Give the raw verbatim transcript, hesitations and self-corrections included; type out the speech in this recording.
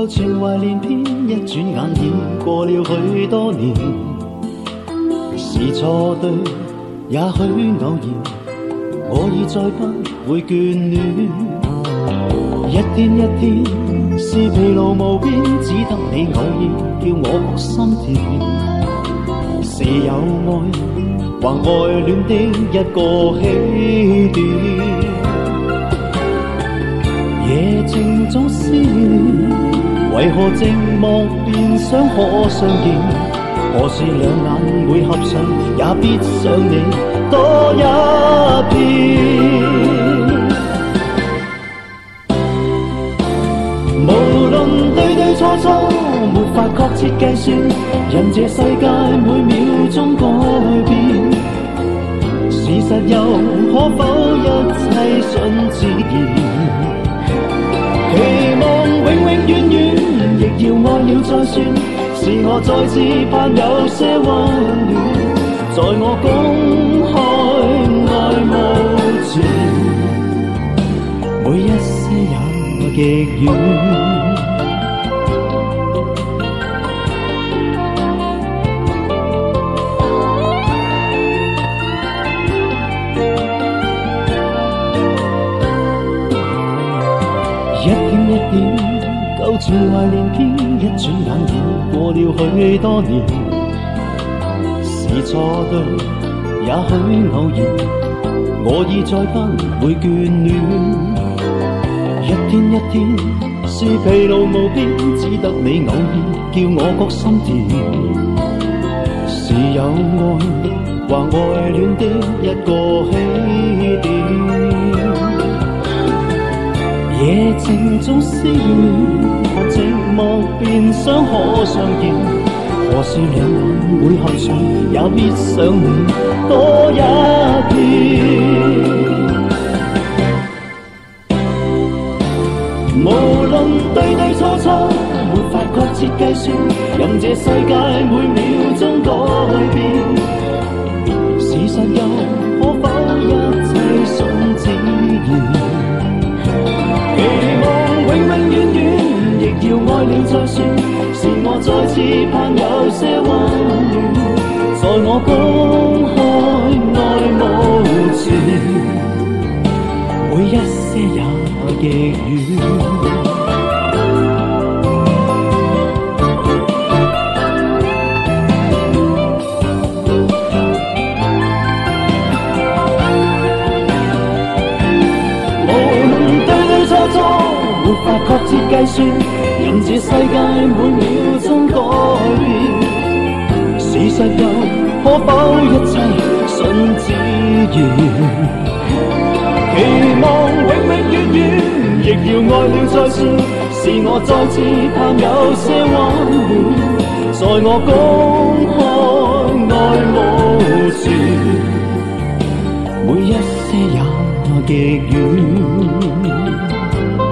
旧情怀连篇，一转眼已过了许多年。是错对，也许偶然，我已再不会眷恋。一天一天是疲劳无边，只得你偶尔叫我觉心甜。是有爱或爱恋的一个起点。夜静中思念，为何寂寞便想可相見？何時兩眼會合上，也必想你多一遍。無論對對錯錯，沒法確切計算，任這世界每秒鐘改變。事實又可否一切順自然？期望永永遠遠，亦要愛了再算。是我再次盼有些溫暖，在我公開愛慕前，每一些也極遠。一點一點，舊情懷連篇，一轉眼已過了許多年。是錯對，也許偶然，我已再不會眷戀。一天一天，是疲勞無邊，只得你偶爾叫我覺心甜。是有愛或愛戀的一個起點。夜靜中思念，寂寞便想可相見。何時兩眼會合上，也必想你多一遍。無論對對錯錯，沒法確切計算，任這世界每秒鐘改變。事實又可否一切順自然？期望永永遠遠，亦要愛了再算。是我再次盼有些溫暖，在我公開愛慕前，每一些也極遠。沒法確切計算，任這世界每秒鐘改變。事實又可否一切順自然？期望永永遠遠，亦要愛了再算。是我再次盼有些溫暖，在我公開愛慕前，每一些也極遠。